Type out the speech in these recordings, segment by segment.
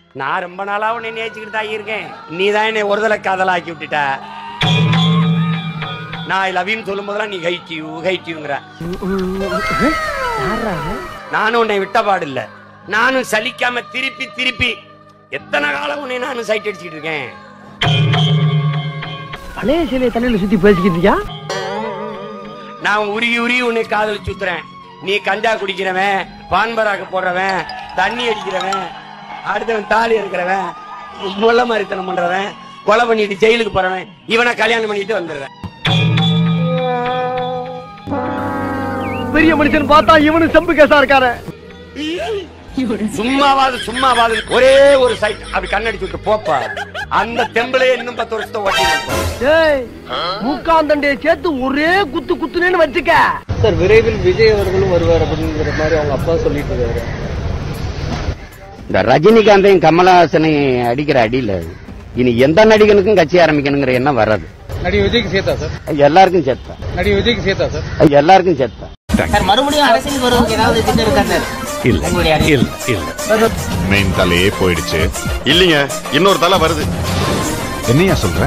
நான் ரொம்ப நாளா உன்னை நேசிக்கிட்டு தான் இருக்கேன். நீ தான் என்னை ஒரு தலை காதலாக்கி விட்டுட்ட. நான் ஐ லவ் யூன்னு சொல்லும் போதெல்லாம் நீ ஹைட்டியூங்கிற. நானும் உன்னை விட்ட பாடு இல்ல. நானும் சலிக்காம திருப்பி திருப்பி எத்தனை காலம் உன்னை நானும் சைட் அடிச்சுட்டு இருக்கேன். பழைய சிலையை தலையில சுத்தி பேசிக்கிட்டியா? நான் உருகி உருகி உன்னை காதல் சுத்துறேன். நீ கஞ்சா குடிக்கிறவன், பான்பராக்கு போடுறவன், தண்ணி அடிக்கிறவன், அடுத்தவன் தாலி இருக்கிறவன், முள்ள மாதிரித்தனம் பண்றவன், கொலை பண்ணிட்டு ஜெயிலுக்கு போறவன், இவனை கல்யாணம் பண்ணிட்டு வந்துடுறேன். பெரிய மனுஷன் பார்த்தா இவனு செம்பு கேசா இருக்காரு. சும்மாவாது ஒரே ஒரு சைட் அப்படி கண்ணடிச்சு விட்டு போப்பா. அந்த தெம்புல இன்னும் 10 வருஷத்தை ஓட்டி மூக்காந்தண்டைய சேர்த்து ஒரே குத்துனேன்னு வச்சுக்க. சார் விரைவில் விஜய் அவர்களும் வருவார் அப்படிங்கிற மாதிரி அவங்க அப்பா சொல்லிட்டு இருக்காரு. இந்த ரஜினிகாந்தையும் கமலஹாசனையும் அடிக்கிற அடியில இனி எந்த நடிகனுக்கும் கட்சி ஆரம்பிக்கணுங்கிற எண்ணம் வராது. நடிகை விஜய்க்கு சேர்த்தா சார்? எல்லாருக்கும் சேர்த்தா. நடிகை விஜய்க்கு சேர்த்தா சார்? எல்லாருக்கும் சேர்த்தா. மறுபடியும் அரசியல் வருவதற்கு ஏதாவது திட்டம் இருக்கா சார்? இல்ல மெயின் தலையே போயிடுச்சு. இல்லைங்க, இன்னொரு தலை வருது. என்னையா சொல்ற?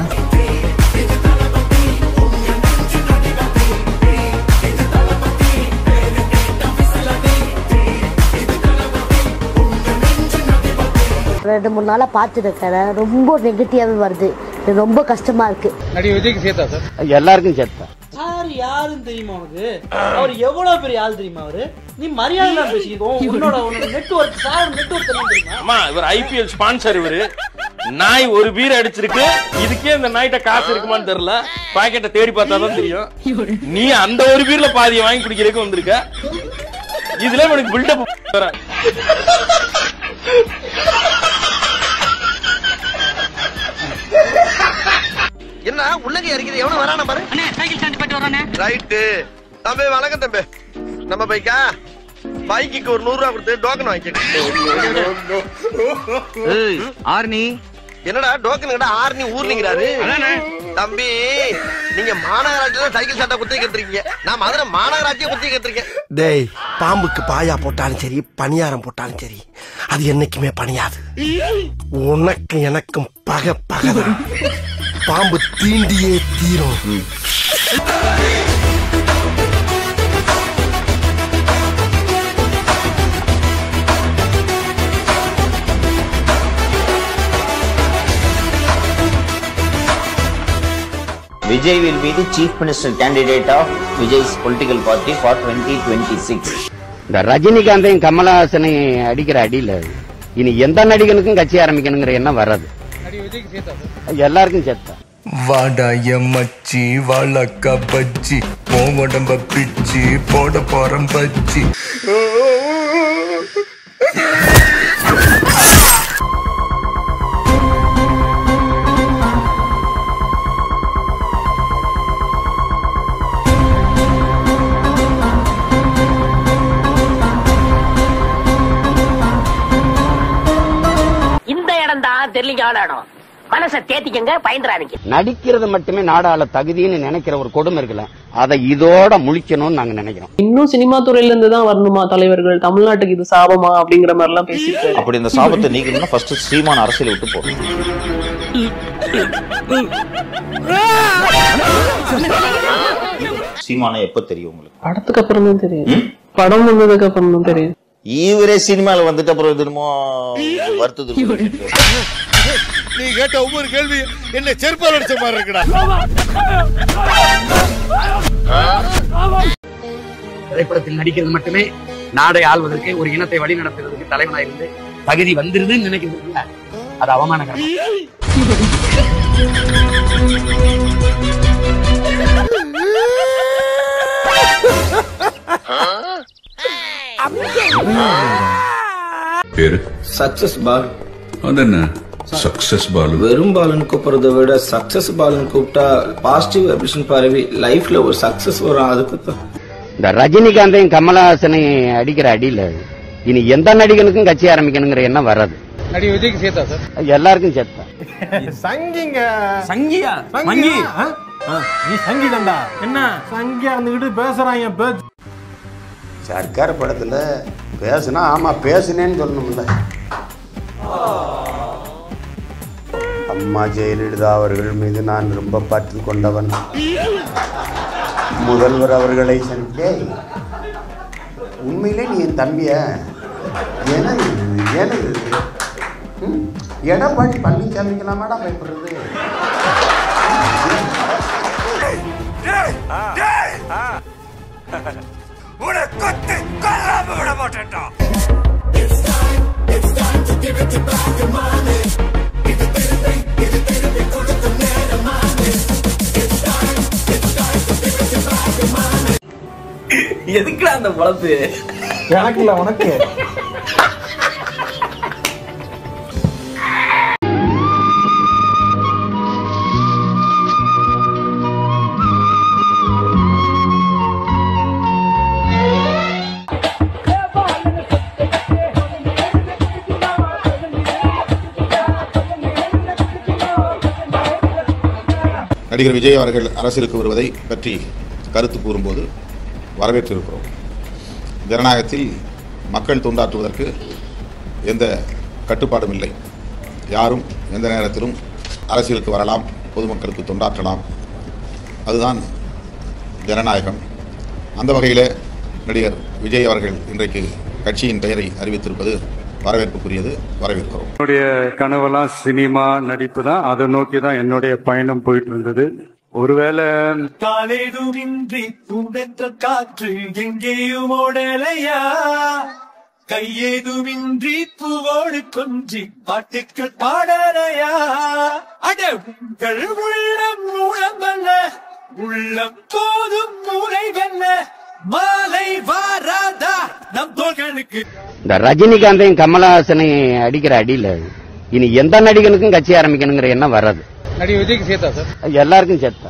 ரெண்டு மூணு நாளா பாத்துட்டு இருக்கேன். ரொம்ப நெகட்டிவாவே வருது. ரொம்ப கஷ்டமா இருக்கு. நடிகை விஜய்க்கு சேர்த்தா சார்? எல்லாருக்கும் சேர்த்தா. சார் யாருன்னு தெரியுமா உனக்கு? அவர் எவ்வளவு பெரிய ஆள் தெரியுமா? அவரு நீ மரியாதை பேசிக்கோ. உன்னோட நெட்வொர்க் சார் நெட்வொர்க் தெரியுமா? அம்மா இவர் ஐபிஎல் ஸ்பான்சர். இவரு நாய் ஒரு பீர் அடிச்சிருக்கு. இதுக்கே இந்த நாய்ட்ட காசு இருக்குமான்னு தெரியல. பாக்கெட்டை தேடி பார்த்தாதான் தெரியும். நீ அந்த ஒரு பீர்ல பாதியை வாங்கி குடிக்கிறதுக்கு வந்திருக்க. இதுல உனக்கு பில்டப் வர. என்ன உள்ளங்க இருக்குது? எவன வரானே பாரு. அண்ணே சைக்கிள் ஸ்டாண்ட் போட்டு வரானே. ரைட் தம்பி, வணக்கம் தம்பி. நம்ம பைக்கா? பைக்குக்கு ஒரு 100 ரூபா கொடுத்து டோக்கன் வாங்கிட்டேன். ஆர்னி என்னடா டோக்கன் கிட்ட ஆர்னி ஊர்னிங்கறாரு? தம்பி நீங்க மாநகராட்சியில சைக்கிள் சட்டை குத்தி கேட்டிருக்கீங்க. நான் மதுரை மாநகராட்சியை குத்தி கேட்டிருக்கேன். டேய், பாம்புக்கு பாயா போட்டாலும் சரி, பணியாரம் போட்டாலும் சரி, அது என்னைக்குமே பணியாது. உனக்கு எனக்கும் பகதான். பாம்பு தீண்டியே தீரும். Vijay will be the chief minister candidate of Vijay's political party for 2026. இந்த ரஜினிகாந்தையும் கமலஹாசனையும் அடிக்கிற அடியில இனி எந்த நடிகனுக்கும் கட்சி ஆரம்பிக்கணுங்கிற எண்ணம் வராது. நடிகை விஜய்க்கு சேர்த்தா சார்? எல்லாருக்கும் சேர்த்தா. வாடாய மச்சி வாழக்கா பச்சி உடம்ப பிச்சி போட போறம் பச்சி. இந்த இடம் தான் தெரியல இடம். மனசை தேத்திக்கங்க, பயந்துறாதீங்க. நடிக்கிறது மட்டுமே நாடாள தகுதின்னு நினைக்கிற ஒரு கொடுமை இருக்குல்ல, அதை இதோட முழிக்கணும்னு நாங்க நினைக்கிறோம். இன்னும் சினிமா துறையில இருந்து தான் வரணுமா தலைவர்கள்? தமிழ்நாட்டுக்கு இது சாபமா அப்படிங்கிற மாதிரி எல்லாம் பேசிட்டு. அப்படி இந்த சாபத்தை நீக்கணும்னா ஃபர்ஸ்ட் சீமான அரசியல் விட்டு போகணும். சீமான எப்ப தெரியும் உங்களுக்கு? படத்துக்கு அப்புறம் தான் தெரியும். படம் வந்ததுக்கு அப்புறம் தான் தெரியும். இவரே சினிமால வந்துட்டு அப்புறம் தினமோ வருத்தது. நீ கேட்ட ஒவ்வொரு கேள்வி என்ன செருப்பால் அடிச்ச மாதிரி இருக்குடா. திரைப்படத்தில் நடிக்கிறது மட்டுமே நாடை ஆள்வதற்கு, ஒரு இனத்தை வழி நடத்துவதற்கு தலைவனாக இருந்து தகுதி வந்துருதுன்னு நினைக்கிறது அது அவமானகரம். பேரு சக்சஸ் பால். அதென்ன சக்சஸ் பால்? வெறும் பால்னு கூப்பிடுறத விட சக்சஸ் பால்னு கூப்பிட்டா பாசிட்டிவ் வைப்ரேஷன் பரவி லைஃப்ல ஒரு சக்சஸ் வரும். அதுக்கு தான் இந்த ரஜினிகாந்தையும் கமலஹாசனையும் அடிக்கிற அடியில இனி எந்த நடிகனுக்கும் கட்சி ஆரம்பிக்கணுங்கிற எண்ணம் வராது. நடிகை விஜய்க்கு சேர்த்தா சார்? எல்லாருக்கும் சேர்த்தா. சங்கிங்க. சங்கியா? மங்கி நீ சங்கி தான்டா. என்ன சங்கியா இருந்துகிட்டு பேசுறாங்க பேச்சு. சர்க்கார் படத்துல பேசுனா ஆமா பேசுனேன்னு சொல்லணும்ல. அம்மா ஜெயலலிதா அவர்கள் மீது நான் ரொம்ப பற்று கொண்டவன். முதல்வர் அவர்களை சந்தித்தே, உண்மையிலே நீ என் தம்பிய எனது எடப்பாடி பழனிசாமிக்கெல்லாம் மேடம் பயப்படுறது. எதுக்குடா அந்த பழப்பு? எனக்கு இல்ல, உனக்கு. நடிகர் விஜய் அவர்கள் அரசியலுக்கு வருவதை பற்றி கருத்து கூறும்போது வரவேற்றிருக்கிறோம். ஜனநாயகத்தில் மக்கள் தொண்டாற்றுவதற்கு எந்த கட்டுப்பாடும் இல்லை. யாரும் எந்த நேரத்திலும் அரசியலுக்கு வரலாம், பொதுமக்களுக்கு தொண்டாற்றலாம். அதுதான் ஜனநாயகம். அந்த வகையில் நடிகர் விஜய் அவர்கள் இன்றைக்கு கட்சியின் பெயரை அறிவித்திருப்பது வரவேற்புக்குரியது, வரவேற்கிறோம். என்னுடைய கனவெல்லாம் சினிமா நடிப்பு தான். அதை நோக்கி தான் என்னுடைய பயணம் போயிட்டு இருந்தது. ஒருவேளை காலேதுமின்றி பூண்டென்ற காற்று எங்கேயும் ஓடலையா, கையேதுமின்றி பூவோடு கொஞ்சி பாட்டுக்கள் பாடலையா, அட உங்கள் உள்ளம் மூலமல்ல, உள்ளம் போதும் மூளைகள்ல, மாலை வாராதா நம் தோள்களுக்கு. இந்த ரஜினிகாந்தையும் கமலஹாசனை அடிக்கிற அடியில இனி எந்த நடிகனுக்கும் கட்சி ஆரம்பிக்கணுங்கிற எண்ணம் வராது. நடிகர் விஜய்க்கு சேர்த்தா சார்? எல்லாருக்கும் சேர்த்தா.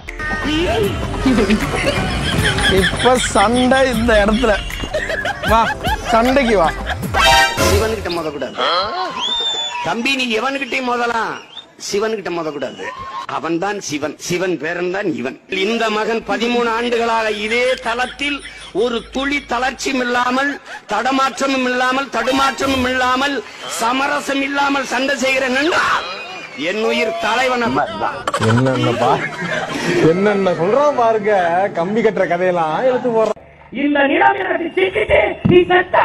இப்ப சண்டை இந்த இடத்துல வா, சண்டைக்கு வா. சிவன்கிட்ட மோதக்கூடாது தம்பி, நீ எவன்கிட்டயும் மோதலாம், சிவன்கிட்ட மோதக்கூடாது. அவன் தான் சிவன், சிவன் பேரன் தான் இவன். இந்த மகன் 13 ஆண்டுகளாக இதே தளத்தில் ஒரு துளி தளர்ச்சியும் இல்லாமல், தடமாற்றமும் இல்லாமல், தடுமாற்றமும் இல்லாமல், சமரசம் இல்லாமல் சண்டை செய்கிறேன் என்றால் என் உயிர் தலைவன். என்னென்னப்பா என்னென்ன சொல்றான் பாருங்க. கம்பி கட்டுற கதையெல்லாம் எடுத்து போடுறான். இந்த நிலம் எனக்கு சிக்கிட்டு நீ செத்த.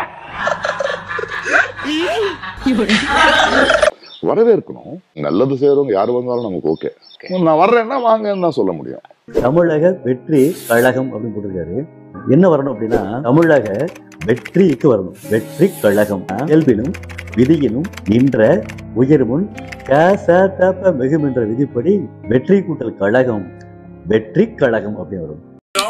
வரவேற்கணும். நல்லது செய்யறவங்க யாரு வந்தாலும் நமக்கு ஓகே. நான் வர்றேன்னா வாங்கன்னு தான் சொல்ல முடியும். தமிழக வெற்றி கழகம் அப்படின்னு போட்டிருக்காரு. என்ன வரணும் அப்படின்னா, தமிழக வெற்றிக்கு வரணும். வெற்றி கழகம் இயல்பினும் விதியினும் நின்ற உயர்முன் மிகும் என்ற விதிப்படி வெற்றி கூட்டல் கழகம், வெற்றி கழகம் அப்படி வரும்.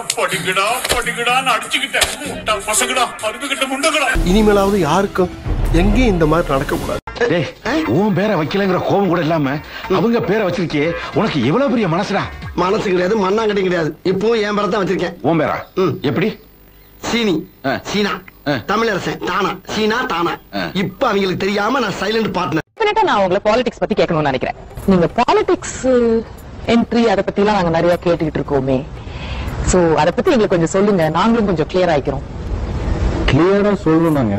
இனிமேலாவது யாருக்கும் எங்கேயும் இந்த மாதிரி நடக்க கூடாது. உன் பேரை வைக்கலங்கிற கோபம் கூட இல்லாம அவங்க பேரை வச்சிருக்கே, உனக்கு எவ்வளவு பெரிய மனசுடா. மனசு கிடையாது, மண்ணாங்கட்டி கிடையாது. இப்போ என் பேரை தான் வச்சிருக்கேன். உன் பேரா? எப்படி? சீனி, சீனா, தமிழரசன் தானா, சீனா தானா. இப்ப அவங்களுக்கு தெரியாம நான் சைலண்ட் பார்ட்னர். நான் உங்களை பாலிடிக்ஸ் பத்தி கேட்கணும்னு நினைக்கிறேன். நீங்க பாலிடிக்ஸ் என்ட்ரி அதை பத்தி எல்லாம் நாங்க நிறைய கேட்டுக்கிட்டு இருக்கோமே. சோ அதை பத்தி எங்களுக்கு கொஞ்சம் சொல்லுங்க, நாங்களும் கொஞ்சம் கிளியர் ஆயிக்கிறோம். கிளியரா சொல்லணும்னாங்க,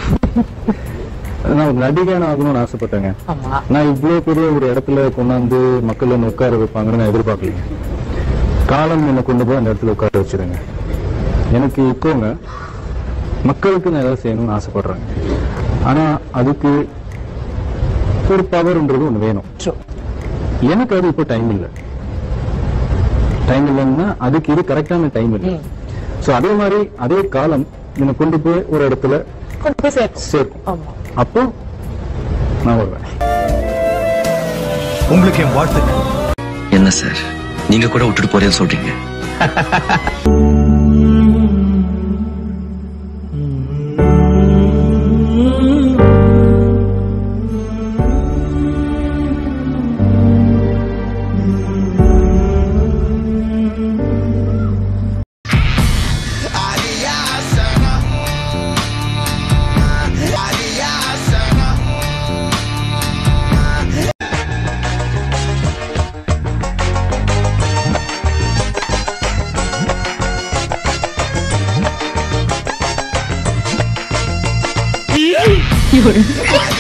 நான் நடிகன் ஆகணும்னு ஆசைப்பட்டேங்க. நான் இவ்வளவு பெரிய ஒரு இடத்துல கொண்டாந்து மக்கள் என்ன உட்கார வைப்பாங்கன்னு நான் எதிர்பார்க்கலீங்க. காலம் என்ன கொண்டு போய் அந்த இடத்துல உட்கார வச்சிருங்க. எனக்கு இப்போங்க மக்களுக்கு நான் ஏதாவது செய்யணும்னு ஆசைப்படுறேங்க. ஆனா அதுக்கு ஒரு பவர்ன்றது ஒண்ணு வேணும். எனக்கு அது இப்போ டைம் இல்லை. டைம் இல்லைன்னா அதுக்கு இது கரெக்டான டைம் இல்லை. சோ அதே மாதிரி அதே காலம் என்னை கொண்டு போய் ஒரு இடத்துல சேர்க்கும். அப்போ நான் வருவேன். உங்களுக்கு என் வாழ்த்துக்கள். என்ன சார், நீங்க கூட விட்டுட்டு போறேன்னு சொல்றீங்க? You